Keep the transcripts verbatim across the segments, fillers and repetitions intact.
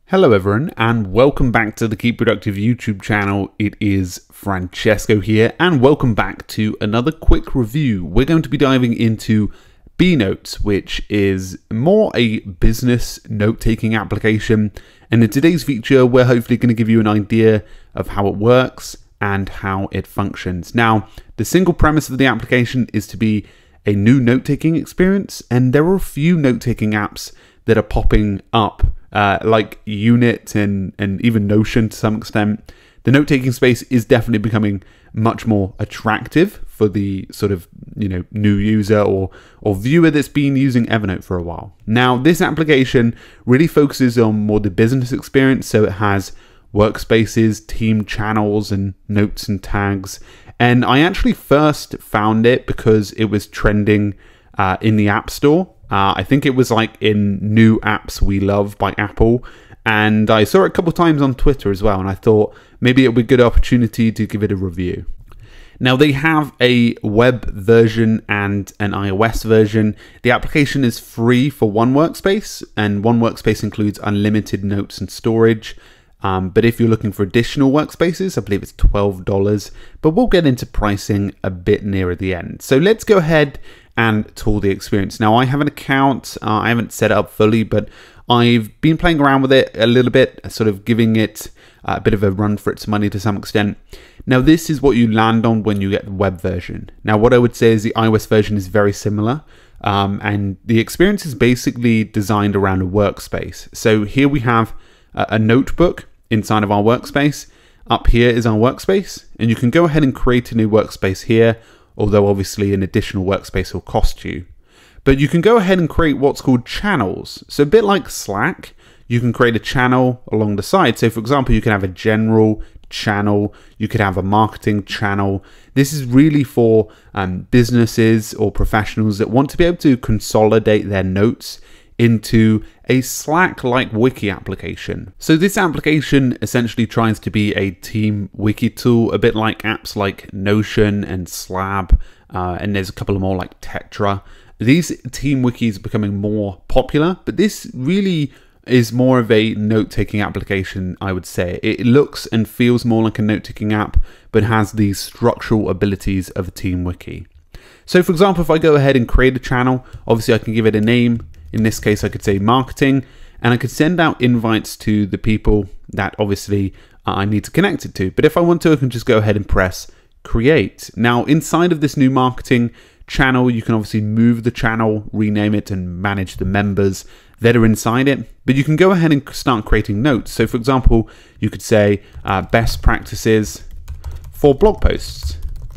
Hello everyone and welcome back to the Keep Productive YouTube channel. It is Francesco here and welcome back to another quick review. We're going to be diving into BNotes, which is more a business note-taking application, and in today's feature we're hopefully going to give you an idea of how it works and how it functions. Now, the single premise of the application is to be a new note-taking experience, and there are a few note-taking apps that are popping up Uh, like Unit and, and even Notion to some extent. The note-taking space is definitely becoming much more attractive for the sort of, you know, new user or, or viewer that's been using Evernote for a while. Now, this application really focuses on more the business experience, so it has workspaces, team channels, and notes and tags. And I actually first found it because it was trending uh, in the App Store. Uh, I think it was like in New Apps We Love by Apple, and I saw it a couple times on Twitter as well, and I thought maybe it would be a good opportunity to give it a review. Now, they have a web version and an iOS version. The application is free for one workspace, and one workspace includes unlimited notes and storage. Um, but if you're looking for additional workspaces, I believe it's twelve dollars, but we'll get into pricing a bit nearer the end. So let's go ahead and tool the experience. Now, I have an account, uh, I haven't set it up fully, but I've been playing around with it a little bit, sort of giving it a bit of a run for its money to some extent. Now, this is what you land on when you get the web version. Now, what I would say is the iOS version is very similar, um, and the experience is basically designed around a workspace. So here we have a, a notebook inside of our workspace. Up here is our workspace, and you can go ahead and create a new workspace here, although obviously an additional workspace will cost you. But you can go ahead and create what's called channels. So a bit like Slack, you can create a channel along the side. So for example, you can have a general channel, you could have a marketing channel. This is really for um, businesses or professionals that want to be able to consolidate their notes into a Slack-like wiki application. So this application essentially tries to be a team wiki tool, a bit like apps like Notion and Slab, uh, and there's a couple of more like Tetra. These team wikis are becoming more popular, but this really is more of a note-taking application, I would say. It looks and feels more like a note-taking app, but has these structural abilities of a team wiki. So for example, if I go ahead and create a channel, obviously I can give it a name. In this case, I could say marketing, and I could send out invites to the people that obviously uh, I need to connect it to. But if I want to, I can just go ahead and press create. Now, inside of this new marketing channel, you can obviously move the channel, rename it, and manage the members that are inside it. But you can go ahead and start creating notes. So for example, you could say uh, best practices for blog posts.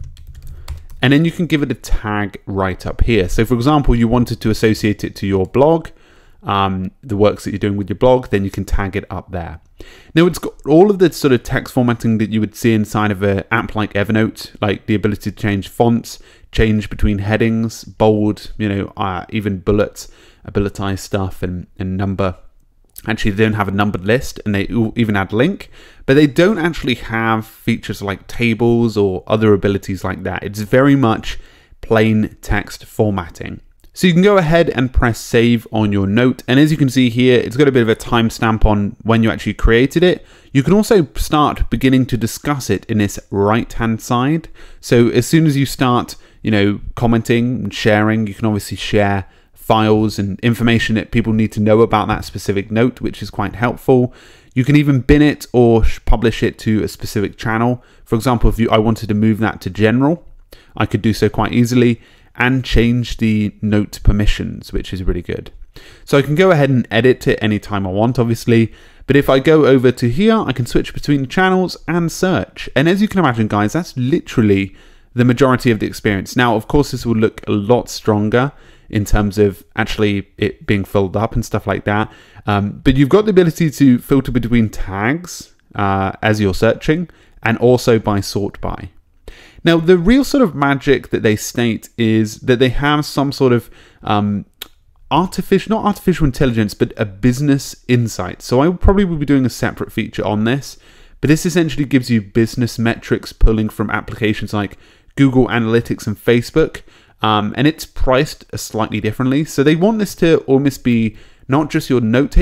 And then you can give it a tag right up here. So for example, you wanted to associate it to your blog, um, the works that you're doing with your blog, then you can tag it up there. Now, it's got all of the sort of text formatting that you would see inside of an app like Evernote, like the ability to change fonts, change between headings, bold, you know, uh, even bullets, bulletized stuff and, and number. Actually, they don't have a numbered list, and they even add link, but they don't actually have features like tables or other abilities like that. It's very much plain text formatting. So you can go ahead and press save on your note, and as you can see here, it's got a bit of a timestamp on when you actually created it. You can also start beginning to discuss it in this right-hand side. So as soon as you start, you know, commenting and sharing, you can obviously share files and information that people need to know about that specific note, which is quite helpful. You can even bin it or publish it to a specific channel. For example, if you, I wanted to move that to general, I could do so quite easily and change the note permissions, which is really good. So I can go ahead and edit it anytime I want, obviously. But if I go over to here, I can switch between the channels and search. And as you can imagine, guys, that's literally the majority of the experience. Now, of course, this will look a lot stronger in terms of actually it being filled up and stuff like that. Um, but you've got the ability to filter between tags uh, as you're searching, and also by sort by. Now, the real sort of magic that they state is that they have some sort of um, artificial, not artificial intelligence, but a business insight. So I probably will be doing a separate feature on this, but this essentially gives you business metrics pulling from applications like Google Analytics and Facebook. Um, and it's priced slightly differently. So they want this to almost be not just your note taker,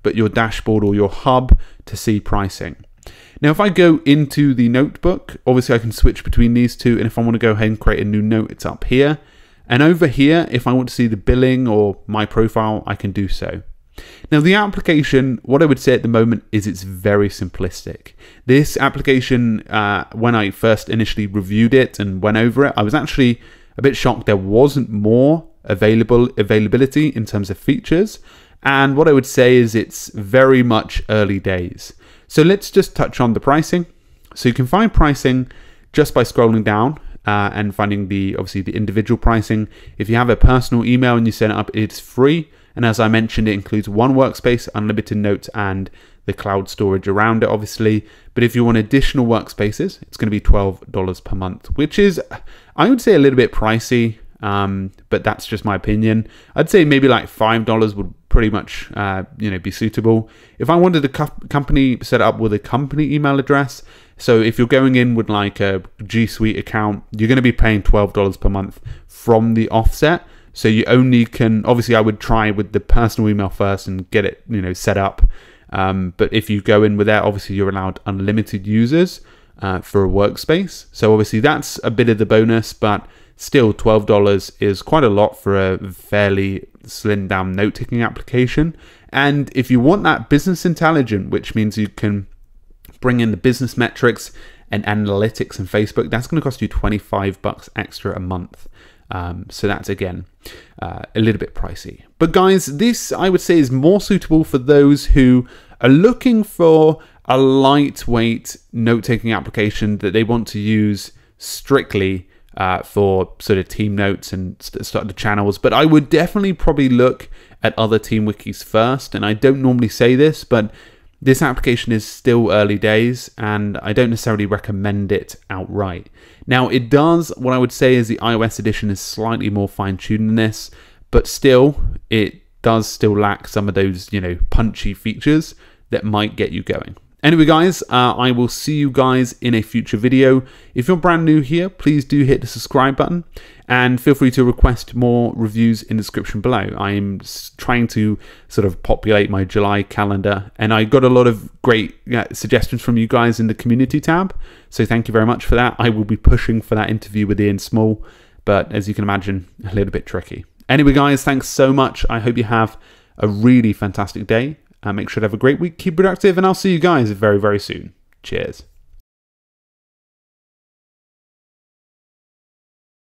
but your dashboard or your hub to see pricing. Now, if I go into the notebook, obviously I can switch between these two. And if I want to go ahead and create a new note, it's up here. And over here, if I want to see the billing or my profile, I can do so. Now, the application, what I would say at the moment is it's very simplistic. This application, uh, when I first initially reviewed it and went over it, I was actually a bit shocked there wasn't more available availability in terms of features. And what I would say is it's very much early days. So let's just touch on the pricing. So you can find pricing just by scrolling down uh, and finding the obviously the individual pricing. If you have a personal email and you set it up, it's free. And as I mentioned, it includes one workspace, unlimited notes, and the cloud storage around it, obviously. But if you want additional workspaces, it's going to be twelve dollars per month, which is, I would say, a little bit pricey. Um, but that's just my opinion. I'd say maybe like five dollars would pretty much, uh, you know, be suitable. If I wanted a co company set up with a company email address, so if you're going in with like a G Suite account, you're going to be paying twelve dollars per month from the offset. So you only can, obviously I would try with the personal email first and get it, you know, set up. Um, but if you go in with that, obviously you're allowed unlimited users uh, for a workspace. So obviously that's a bit of the bonus, but still twelve dollars is quite a lot for a fairly slimmed down note taking application. And if you want that business intelligent, which means you can bring in the business metrics and analytics in Facebook, that's going to cost you twenty-five bucks extra a month. Um, so that's, again, uh, a little bit pricey. But guys, this I would say is more suitable for those who are looking for a lightweight note-taking application that they want to use strictly uh, for sort of team notes and st start the channels. But I would definitely probably look at other team wikis first. And I don't normally say this, but this application is still early days and I don't necessarily recommend it outright. Now it does, what I would say is the iOS edition is slightly more fine-tuned than this, but still it does still lack some of those, you know, punchy features that might get you going. Anyway guys, uh, I will see you guys in a future video. If you're brand new here, please do hit the subscribe button and feel free to request more reviews in the description below. I'm trying to sort of populate my July calendar and I got a lot of great uh, suggestions from you guys in the community tab. So thank you very much for that. I will be pushing for that interview with Ian Small, but as you can imagine, a little bit tricky. Anyway guys, thanks so much. I hope you have a really fantastic day. Uh, make sure to have a great week, keep productive, and I'll see you guys very, very soon. Cheers.